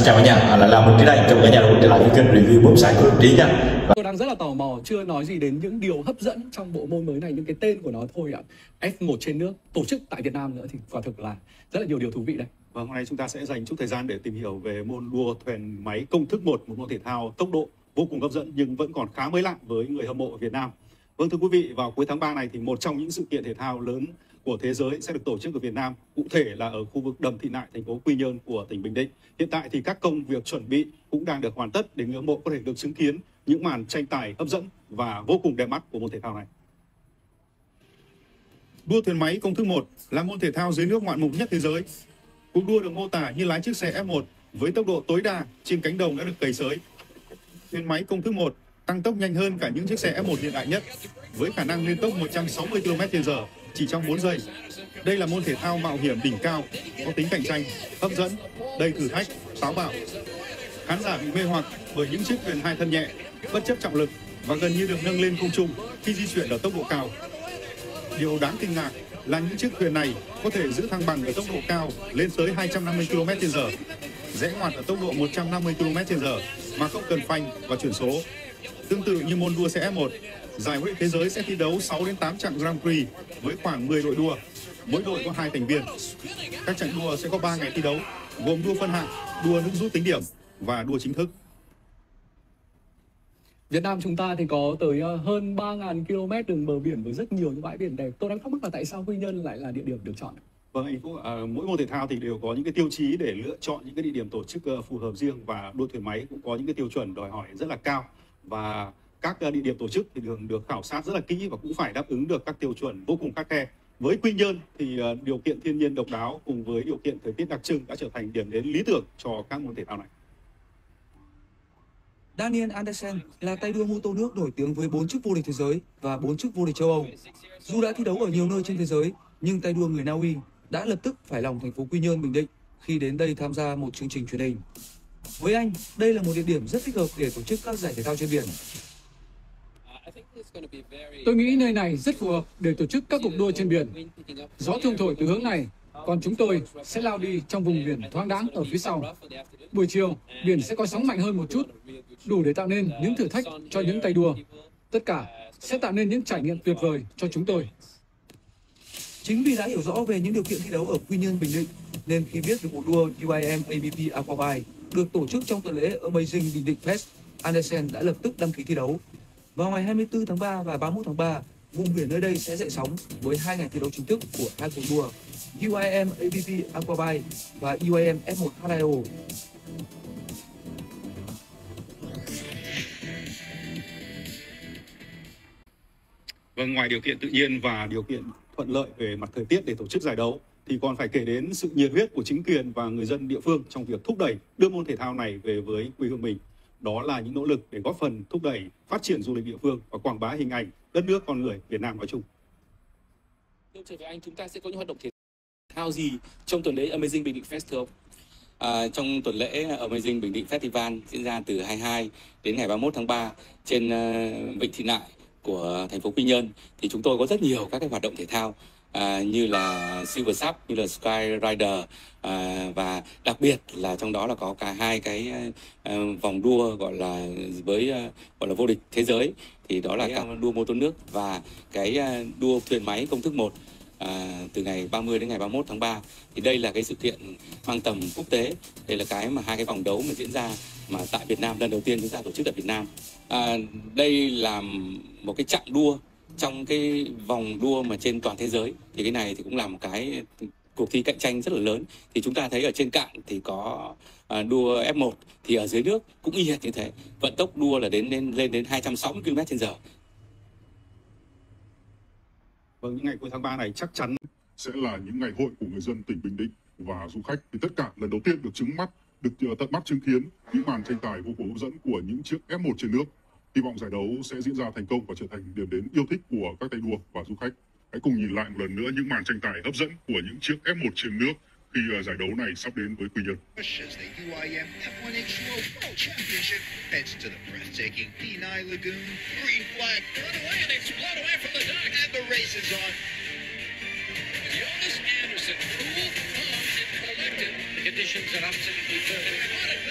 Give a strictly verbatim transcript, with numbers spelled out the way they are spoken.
xin chào cả nhà, à, lại là mình Trí đây, chào cả nhà đã quay trở lại với kênh review bóng sải của Đức Trí nha. Tôi đang rất là tò mò, chưa nói gì đến những điều hấp dẫn trong bộ môn mới này, những cái tên của nó thôi ạ. F một trên nước, tổ chức tại Việt Nam nữa thì quả thực là rất là nhiều điều thú vị đây. Và hôm nay chúng ta sẽ dành chút thời gian để tìm hiểu về môn đua thuyền máy công thức một, một môn thể thao tốc độ vô cùng hấp dẫn nhưng vẫn còn khá mới lạ với người hâm mộ ở Việt Nam. Vâng, thưa quý vị, vào cuối tháng ba này thì một trong những sự kiện thể thao lớn của thế giới sẽ được tổ chức ở Việt Nam, cụ thể là ở khu vực Đầm Thị Nại, thành phố Quy Nhơn của tỉnh Bình Định. Hiện tại thì các công việc chuẩn bị cũng đang được hoàn tất để người hâm mộ có thể được chứng kiến những màn tranh tài hấp dẫn và vô cùng đẹp mắt của môn thể thao này. Đua thuyền máy công thức một là môn thể thao dưới nước ngoạn mục nhất thế giới. Cuộc đua được mô tả như lái chiếc xe F một với tốc độ tối đa trên cánh đồng đã được cày xới. Thuyền máy công thức một tăng tốc nhanh hơn cả những chiếc xe F một hiện đại nhất, với khả năng lên tốc một trăm sáu mươi ki lô mét trên giờ chỉ trong bốn giây. Đây là môn thể thao mạo hiểm đỉnh cao, có tính cạnh tranh, hấp dẫn, đầy thử thách, táo bạo. Khán giả bị mê hoặc bởi những chiếc thuyền hai thân nhẹ, bất chấp trọng lực và gần như được nâng lên không trung khi di chuyển ở tốc độ cao. Điều đáng kinh ngạc là những chiếc thuyền này có thể giữ thăng bằng ở tốc độ cao lên tới hai trăm năm mươi ki lô mét trên giờ, rẽ ngoặt ở tốc độ một trăm năm mươi ki lô mét trên giờ mà không cần phanh và chuyển số. Tương tự như môn đua xe F một, giải vô địch thế giới sẽ thi đấu sáu đến tám chặng Grand Prix với khoảng mười đội đua, mỗi đội có hai thành viên. Các chặng đua sẽ có ba ngày thi đấu, gồm đua phân hạng, đua nước rút tính điểm và đua chính thức. Việt Nam chúng ta thì có tới hơn ba nghìn ki lô mét đường bờ biển với rất nhiều những bãi biển đẹp. Tôi đang thắc mắc là tại sao Quy Nhơn lại là địa điểm được chọn? Vâng, anh Phúc, à, mỗi môn thể thao thì đều có những cái tiêu chí để lựa chọn những cái địa điểm tổ chức uh, phù hợp riêng, và đua thuyền máy cũng có những cái tiêu chuẩn đòi hỏi rất là cao, và các uh, địa điểm tổ chức thì thường được khảo sát rất là kỹ và cũng phải đáp ứng được các tiêu chuẩn vô cùng khắt khe. Với Quy Nhơn thì uh, điều kiện thiên nhiên độc đáo cùng với điều kiện thời tiết đặc trưng đã trở thành điểm đến lý tưởng cho các môn thể thao này. Daniel Andersen là tay đua mô tô nước nổi tiếng với bốn chức vô địch thế giới và bốn chức vô địch châu Âu. Dù đã thi đấu ở nhiều nơi trên thế giới, nhưng tay đua người Na Uy đã lập tức phải lòng thành phố Quy Nhơn, Bình Định khi đến đây tham gia một chương trình truyền hình. Với anh, đây là một địa điểm rất thích hợp để tổ chức các giải thể thao trên biển. Tôi nghĩ nơi này rất phù hợp để tổ chức các cuộc đua trên biển. Gió thường thổi từ hướng này, còn chúng tôi sẽ lao đi trong vùng biển thoáng đãng ở phía sau. Buổi chiều, biển sẽ có sóng mạnh hơn một chút, đủ để tạo nên những thử thách cho những tay đua. Tất cả sẽ tạo nên những trải nghiệm tuyệt vời cho chúng tôi. Chính vì đã hiểu rõ về những điều kiện thi đấu ở Quy Nhơn, Bình Định, nên khi biết về cuộc đua u i em a bê pê Aquabike được tổ chức trong tuần lễ Amazing Bình Định Fest, Andersen đã lập tức đăng ký thi đấu. Vào ngày hai mươi tư tháng ba và ba mươi mốt tháng ba, vùng biển nơi đây sẽ dậy sóng với hai ngày thi đấu chính thức của hai cuộc đua u i em a bê pê Aquabike và u i em F một H hai O. Vâng, ngoài điều kiện tự nhiên và điều kiện thuận lợi về mặt thời tiết để tổ chức giải đấu thì còn phải kể đến sự nhiệt huyết của chính quyền và người dân địa phương trong việc thúc đẩy đưa môn thể thao này về với quê hương mình. Đó là những nỗ lực để góp phần thúc đẩy phát triển du lịch địa phương và quảng bá hình ảnh đất nước con người Việt Nam nói chung. Thưa với anh, chúng ta sẽ có những hoạt động thể thao gì trong tuần lễ Amazing Bình Định Fest thưa ông? À, trong tuần lễ Amazing Bình Định Festival diễn ra từ hai mươi hai đến ngày ba mươi mốt tháng ba trên uh, Vịnh Thị Nại của thành phố Quy Nhơn thì chúng tôi có rất nhiều các cái hoạt động thể thao à, như là Silver Sub, như là Sky Rider à, và đặc biệt là trong đó là có cả hai cái uh, vòng đua gọi là với uh, gọi là vô địch thế giới, thì đó là cả đua mô tô nước và cái uh, đua thuyền máy công thức một. À, từ ngày ba mươi đến ngày ba mươi mốt tháng ba thì đây là cái sự kiện mang tầm quốc tế. Đây là cái mà hai cái vòng đấu mà diễn ra mà tại Việt Nam lần đầu tiên chúng ta tổ chức tại Việt Nam. À, đây là một cái chặng đua trong cái vòng đua mà trên toàn thế giới, thì cái này thì cũng là một cái cuộc thi cạnh tranh rất là lớn. Thì chúng ta thấy ở trên cạn thì có à, đua F một, thì ở dưới nước cũng y hệt như thế, vận tốc đua là đến lên lên đến hai trăm sáu mươi ki lô mét trên giờ. Vâng, những ngày cuối tháng ba này chắc chắn sẽ là những ngày hội của người dân tỉnh Bình Định và du khách, thì tất cả lần đầu tiên được chứng mắt, được tận mắt chứng kiến những màn tranh tài vô cùng hấp dẫn của những chiếc F một trên nước. Hy vọng giải đấu sẽ diễn ra thành công và trở thành điểm đến yêu thích của các tay đua và du khách. Hãy cùng nhìn lại một lần nữa những màn tranh tài hấp dẫn của những chiếc F một trên nước khi giải đấu này sắp đến với Quy Nhơn. Conditions are absolutely perfect.